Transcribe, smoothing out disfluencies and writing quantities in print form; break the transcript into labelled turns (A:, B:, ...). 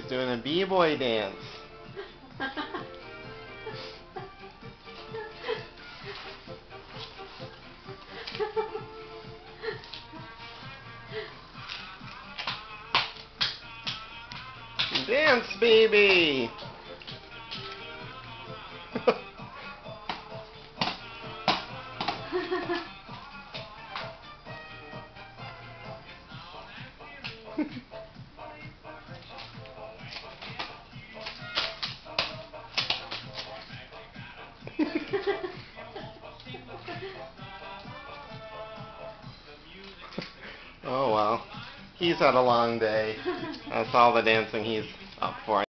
A: doing a b-boy dance. Dance, baby! Oh well, he's had a long day. That's all the dancing he's up for.